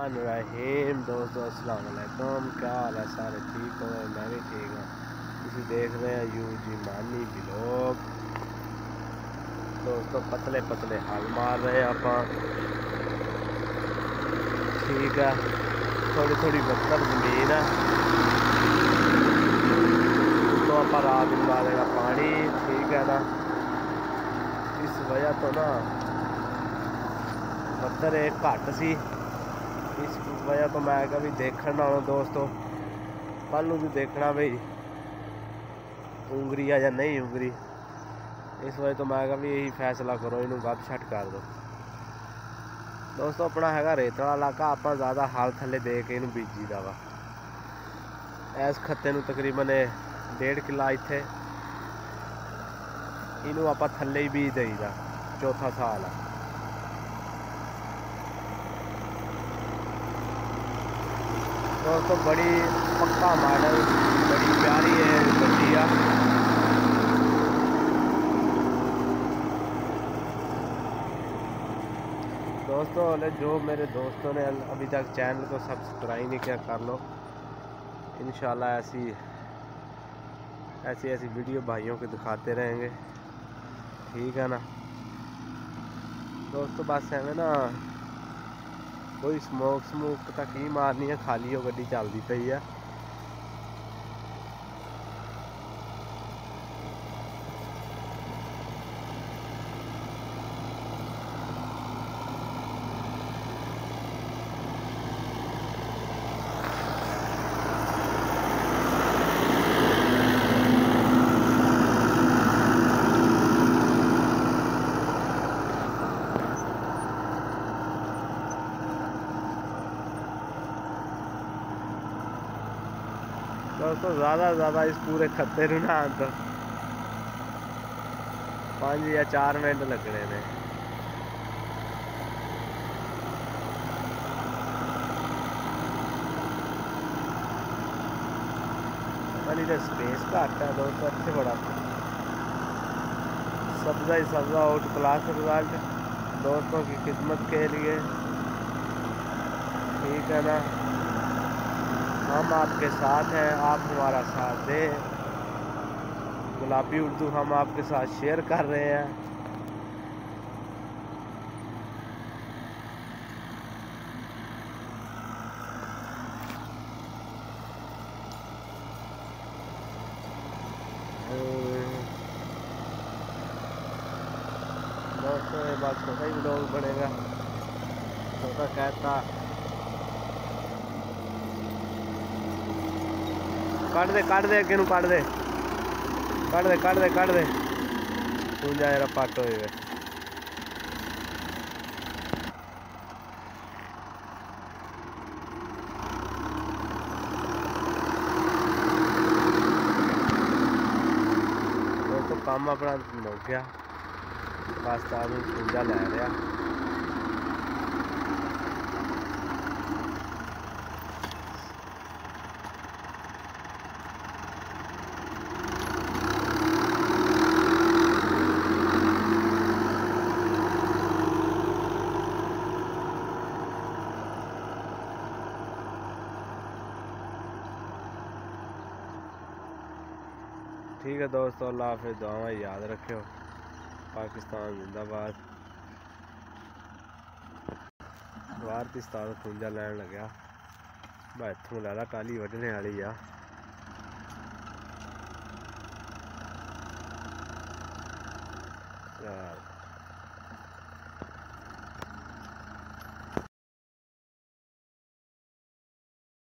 रहीम दोस्तों अस्सलाम वालेकुम। क्या हाल है? सारे ठीक हो? मैं भी ठीक हूँ। तुम देख रहे हैं यूजी मानी ब्लॉग। दोस्तों पतले पतले हल मार रहे हैं आप, ठीक है। थोड़ी थोड़ी बदतर जमीन है तो आप रात लगा देगा पानी, ठीक है ना। इस वजह तो ना बदतर एक घट सी, इस वजह तो मैं कभी देखना ना दोस्तों, कल भी देखना भाई उंगरी है या नहीं उंगरी। इस वजह तो मैं कभी यही फैसला करो इनू गप छट कर दो दोस्तों। अपना है रेतला इलाका, आप ज़्यादा हाल थले दे के इनू बीजी दा वा। इस खत्ते नू तकरीबन 1.5 किला इत्थे इनू आप थले ही बीज देईदा, चौथा साल है। दोस्तों बड़ी पक्का मॉडल, बड़ी प्यारी है गड्डिया। दोस्तों जो मेरे दोस्तों ने अभी तक चैनल को सब्सक्राइब नहीं किया कर लो। इंशाल्लाह ऐसी वीडियो भाइयों को दिखाते रहेंगे, ठीक है ना दोस्तों। बस है ना कोई स्मोक तक ही मारनी है, खाली हो गड्डी चलती पई है। दोस्तों ज़्यादा इस पूरे खत्ते ना तो 5 या 4 मिनट लगने ने। अली तो स्पेस घट है दोस्तों, अच्छे बड़ा सब्जा ही सब्जा आउट क्लास रिजल्ट दोस्तों की खिदमत के लिए, ठीक है ना। हम आपके साथ हैं, आप हमारा साथ दें। गुलाबी उर्दू हम आपके साथ शेयर कर रहे हैं। दोस्तों ये बात छोटा ही ब्लॉग बनेगा, छोटा कहता काट दे अगे काट दे तू जा जरा पट हो गए। दोस्तों काम अपना मुक गया, बस तानू पूंजा लै रहा। ठीक है दोस्तों, अल्लाह हाफिज़। दुआएं याद रखियो। पाकिस्तान जिंदाबाद। भारतीय स्टार खुंजा लैन लग्या, मैं इत्थों लै ला टाली वड्ढने वाली आ।